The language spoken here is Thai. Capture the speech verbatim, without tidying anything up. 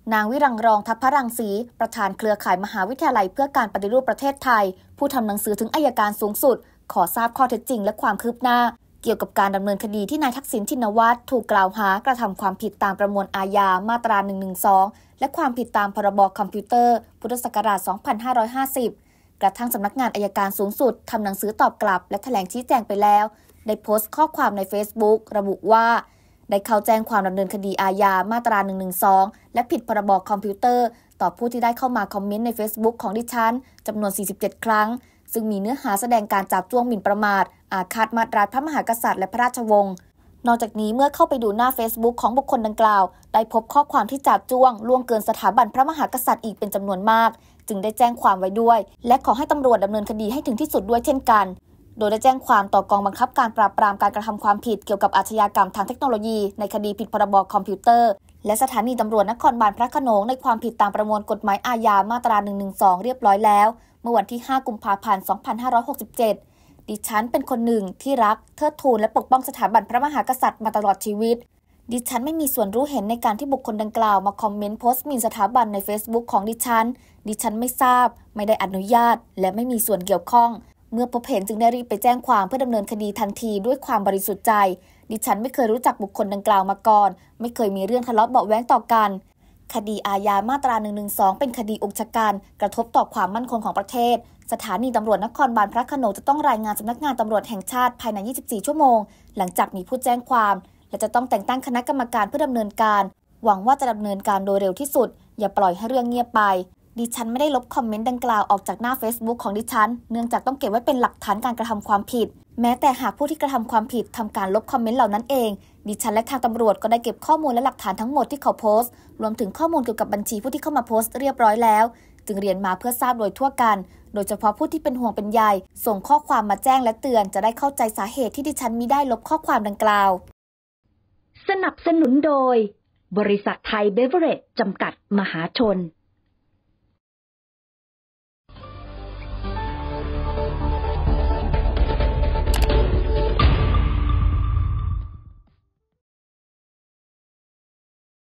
นางวิรังรองทัพพรังสีประธานเครือข่ายมหาวิทยาลัยเพื่อการปฏิรูปประเทศไทยผู้ทำหนังสือถึงอัยการสูงสุดขอทราบข้อเท็จจริงและความคืบหน้าเกี่ยวกับการดำเนินคดีที่นายทักษิณชินวัตรถูกกล่าวหากระทำความผิดตามประมวลอาญามาตราหนึ่งหนึ่งสองและความผิดตามพรบคอมพิวเตอร์พุทธศักราชสองพันห้าร้อยห้าสิบกระทั่งสำนักงานอัยการสูงสุดทำหนังสือตอบกลับและแถลงชี้แจงไปแล้วได้โพสต์ข้อความใน Facebook ระบุว่าได้เข้าแจ้งความดำเนินคดีอาญามาตราหนึ่งหนึ่งสองและผิดพรบคอมพิวเตอร์ต่อผู้ที่ได้เข้ามาคอมเมนต์ใน Facebook ของดิฉันจำนวนสี่สิบเจ็ดครั้งซึ่งมีเนื้อหาแสดงการจาบจ้วงหมิ่นประมาทอาฆาตมาตราพระมหากษัตริย์และพระราชวงศ์นอกจากนี้เมื่อเข้าไปดูหน้า Facebook ของบุคคลดังกล่าวได้พบข้อความที่จาบจ้วงล่วงเกินสถาบันพระมหากษัตริย์อีกเป็นจำนวนมากจึงได้แจ้งความไว้ด้วยและขอให้ตำรวจดำเนินคดีให้ถึงที่สุดด้วยเช่นกันโดยได้แจ้งความต่อกองบังคับการปราบปรามการกระทำความผิดเกี่ยวกับอาชญากรรมทางเทคโนโลยีในคดีผิดพรบคอมพิวเตอร์และสถานีตำรวจนครบาลพระโขนงในความผิดตามประมวลกฎหมายอาญามาตราหนึ่งหนึ่งสองเรียบร้อยแล้วเมื่อวันที่ห้ากุมภาพันธ์สองพันห้าร้อยหกสิบเจ็ดดิฉันเป็นคนหนึ่งที่รักเทิดทูนและปกป้องสถาบันพระมหากษัตริย์มาตลอดชีวิตดิฉันไม่มีส่วนรู้เห็นในการที่บุคคลดังกล่าวมาคอมเมนต์โพสต์หมิ่นสถาบันใน Facebook ของดิฉันดิฉันไม่ทราบไม่ได้อนุญาตและไม่มีส่วนเกี่ยวข้องเมื่อพบเห็นจึงได้รีบไปแจ้งความเพื่อดำเนินคดีทันทีด้วยความบริสุทธิ์ใจดิฉันไม่เคยรู้จักบุคคลดังกล่าวมาก่อนไม่เคยมีเรื่องทะเลาะเบาะแว้งต่อกันคดีอาญามาตราหนึ่งหนึ่งสองเป็นคดีอุกชะกันกระทบต่อความมั่นคงของประเทศสถานีตำรวจนครบาลพระโขนงจะต้องรายงานสำนักงานตำรวจแห่งชาติภายในยี่สิบสี่ชั่วโมงหลังจากมีผู้แจ้งความและจะต้องแต่งตั้งคณะกรรมการเพื่อดำเนินการหวังว่าจะดำเนินการโดยเร็วที่สุดอย่าปล่อยให้เรื่องเงียบไปดิฉันไม่ได้ลบคอมเมนต์ดังกล่าวออกจากหน้า Facebook ของดิฉันเนื่องจากต้องเก็บไว้เป็นหลักฐานการกระทำความผิดแม้แต่หากผู้ที่กระทำความผิดทำการลบคอมเมนต์เหล่านั้นเองดิฉันและทางตำรวจก็ได้เก็บข้อมูลและหลักฐานทั้งหมดที่เขาโพสต์รวมถึงข้อมูลเกี่ยวกับบัญชีผู้ที่เข้ามาโพสต์เรียบร้อยแล้วจึงเรียนมาเพื่อทราบโดยทั่วกันโดยเฉพาะผู้ที่เป็นห่วงเป็นใยส่งข้อความมาแจ้งและเตือนจะได้เข้าใจสาเหตุที่ดิฉันมิได้ลบข้อความดังกล่าวสนับสนุนโดยบริษัทไทยเบเวอเรจจำกัดมหาชน